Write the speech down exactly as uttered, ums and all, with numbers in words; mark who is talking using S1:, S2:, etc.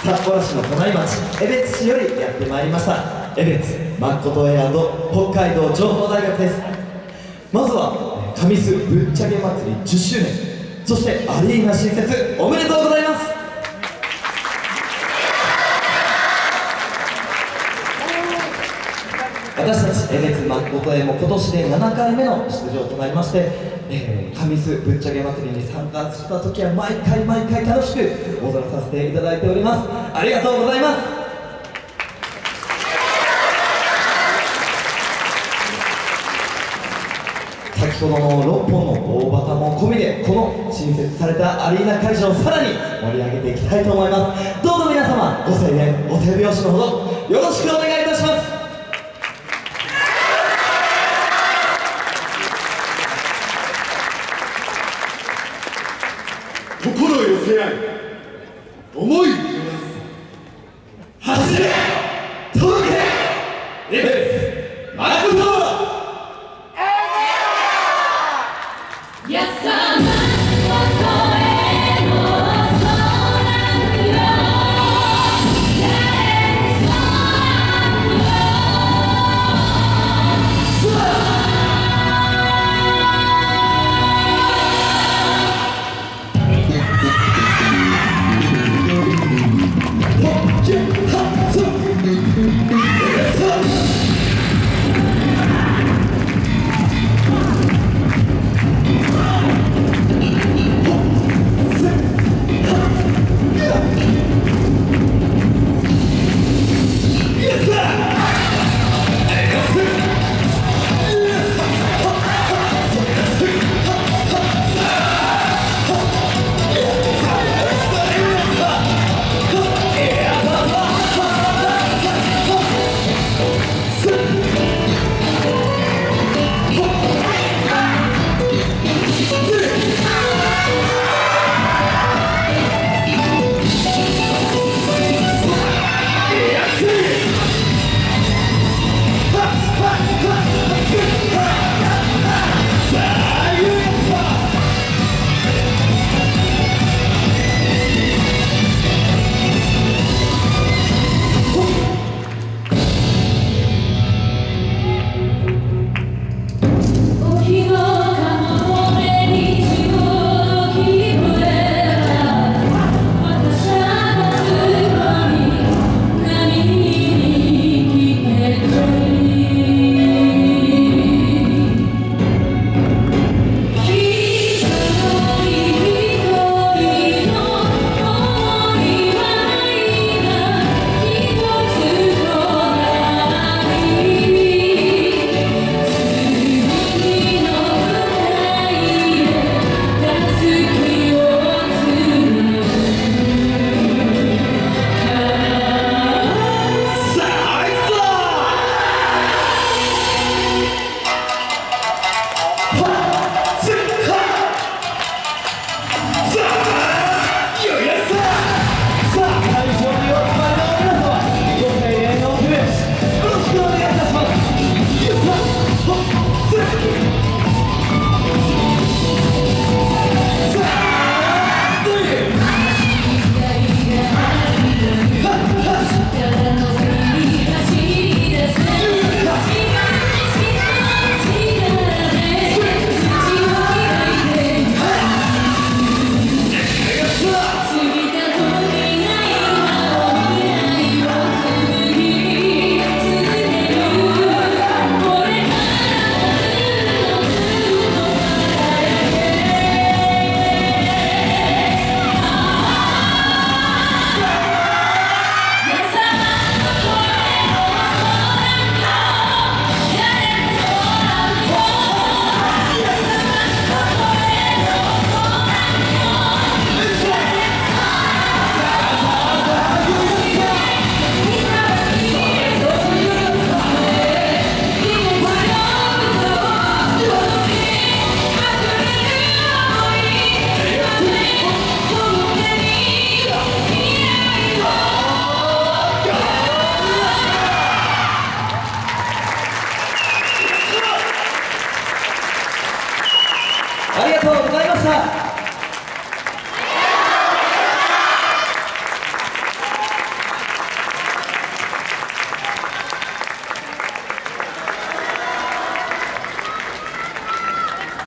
S1: 札幌市の隣町江別市よりやってまいりました江別マッコト A& 北海道情報大学です。まずは神栖ぶっちゃけ祭りじゅっしゅうねん、そしてアリーナ新設おめでとうございます。私たち江別マッコト A も今年でななかいめの出場となりまして、えー、神栖ぶっちゃけ祭りに参加した時は毎回毎回楽しく踊らさせていただいております。ありがとうございます。先ほどのろっぽんの大旗も込みでこの新設されたアリーナ会場をさらに盛り上げていきたいと思います。どうぞ皆様ご声援お手拍子のほどよろしくお願いします。